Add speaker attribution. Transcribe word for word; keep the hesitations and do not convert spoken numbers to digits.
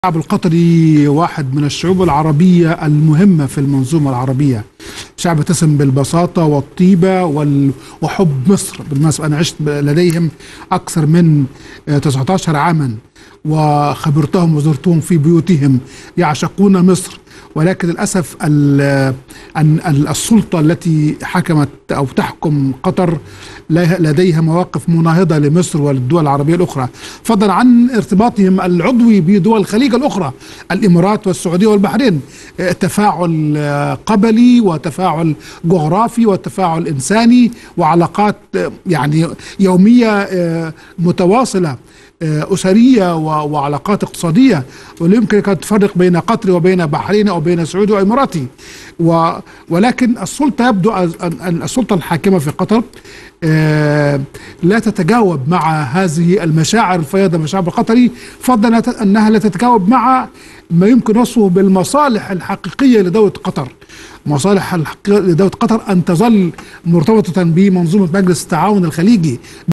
Speaker 1: الشعب القطري واحد من الشعوب العربية المهمة في المنظومة العربية. شعب يتسم بالبساطة والطيبة وحب مصر. بالمناسبة أنا عشت لديهم أكثر من تسعة عشر عاما وخبرتهم وزرتهم في بيوتهم، يعشقون مصر، ولكن للأسف السلطة التي حكمت أو تحكم قطر لديها مواقف مناهضة لمصر وللدول العربية الأخرى، فضلا عن ارتباطهم العضوي بدول الخليج الأخرى، الإمارات والسعودية والبحرين. تفاعل قبلي وتفاعل جغرافي وتفاعل إنساني وعلاقات يعني يومية متواصلة أسرية وعلاقات اقتصادية، ولا يمكن أن تفرق بين قطري وبين بحرين أو بين سعودي وإماراتي. ولكن السلطة يبدو أن السلطة الحاكمة في قطر لا تتجاوب مع هذه المشاعر الفياضة من الشعب القطري، فضلا أنها لا تتجاوب مع ما يمكن وصفه بالمصالح الحقيقية لدولة قطر. مصالح الحقيقية لدولة قطر أن تظل مرتبطة بمنظومة مجلس التعاون الخليجي.